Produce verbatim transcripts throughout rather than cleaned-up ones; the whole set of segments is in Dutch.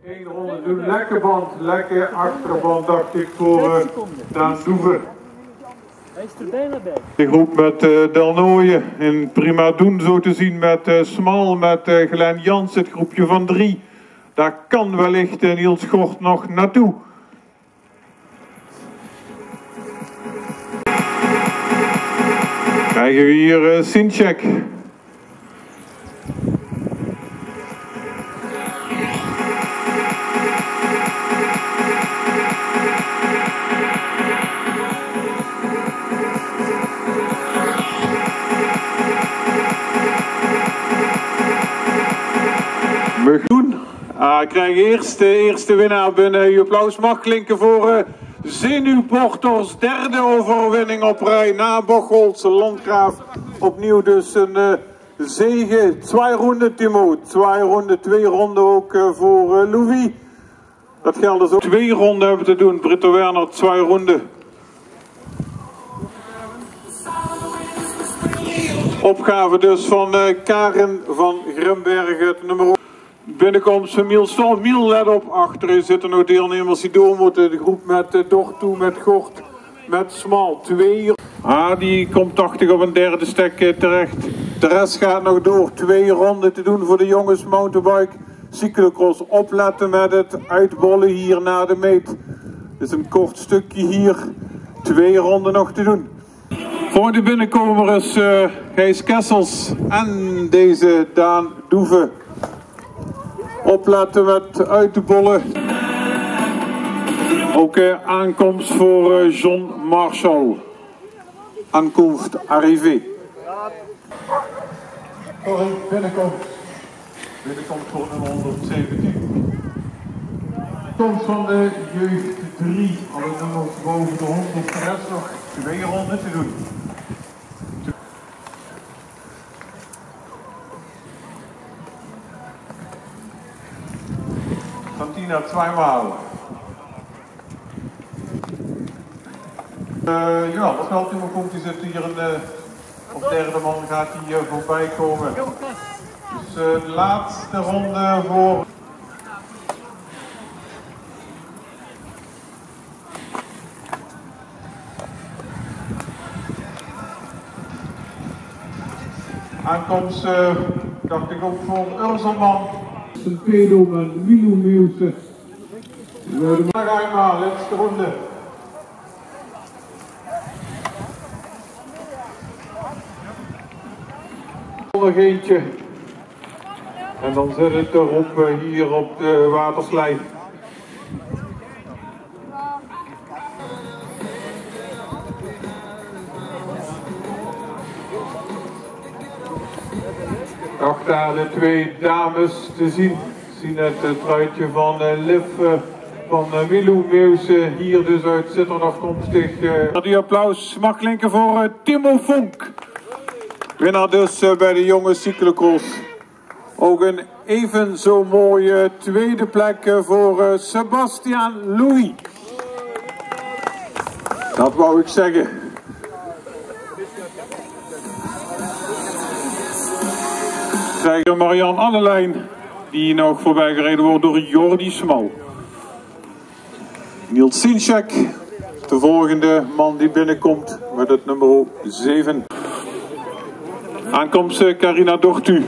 Eén ronde doen, lekke band, lekke achterband dacht ik voor uh, Daan Doeven. Hij is er bijna bij. De groep met uh, Delnooien in prima doen zo te zien met uh, Smal, met uh, Glenn Jans, het groepje van drie. Daar kan wellicht uh, Niels Gort nog naartoe. Krijgen we hier uh, Sinchek. We doen. Ah, ik krijg eerst de eerste winnaar binnen. Je applaus mag klinken voor uh, Zenuwporters. Derde overwinning op rij na Bocholt. Landgraaf opnieuw dus een uh, zege. Twee ronden Timo. Twee ronden, twee ronden ook uh, voor uh, Louis. Dat geldt dus ook. Twee ronden hebben te doen. Britta Werner, twee ronden. Opgave dus van uh, Karen van Grimbergen, het nummer binnenkomst van Miel Stal. Miel, let op, achterin zitten nog deelnemers die door moeten. De groep met uh, Dortoe, met Gort, met Smal. Twee. Ah, die komt tachtig op een derde stek uh, terecht. De rest gaat nog door. Twee ronden te doen voor de jongens mountainbike. Cyclocross, opletten met het uitbollen hier na de meet. Dit is een kort stukje hier. Twee ronden nog te doen. Voor de binnenkomer is uh, Gijs Kessels en deze Daan Doeven. Opletten met uit te bollen. Ook uh, aankomst voor uh, John Marshall. Aankomst arrivé. Voor een binnenkomst. Binnenkomst voor nummer honderdzeventien. Komst van de jeugd drie. Alle nummers boven de honderd. De rest nog twee ronden te doen. Santina tweemaal. Uh, ja, als wel Timo komt, die zit hier een, uh, op derde man gaat hij uh, voorbij komen. Dus uh, de laatste ronde voor. Aankomst, uh, dacht ik ook voor Urselman. Een pedo met Milou Meeuwse. We gaan eenmaal, laatste ronde. Nog eentje. En dan zit het erop uh, hier op de waterslij. Nog daar de twee dames te zien. Zien het uh, truitje van uh, Liv uh, van uh, Milou Meeuwse. Hier dus uit Zitteren afkomstig. Uh. Die applaus mag klinken voor uh, Timo Vonk. Winnaar dus uh, bij de jonge cyclocross. Ook een even zo mooie tweede plek uh, voor uh, Sebastian Louis. Dat wou ik zeggen. Krijgen Marianne Annelijn, die nog voorbij gereden wordt door Jordi Smal. Niels Sinchek, de volgende man die binnenkomt met het nummer zeven. Aankomst Carina Dortu.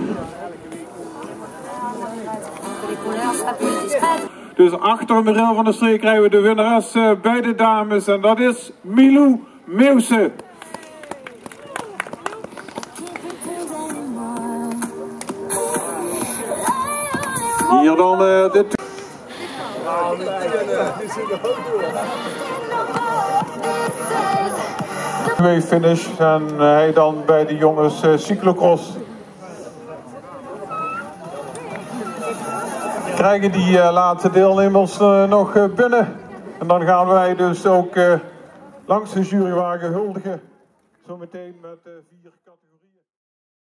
Dus achter Merel van der Streek krijgen we de winnares bij de dames en dat is Milou Meeuwse. Hier dan uh, de twee finish en hij dan bij de jongens uh, cyclocross. Krijgen die uh, laatste deelnemers uh, nog uh, binnen. En dan gaan wij dus ook uh, langs de jurywagen huldigen. Zometeen met uh, vier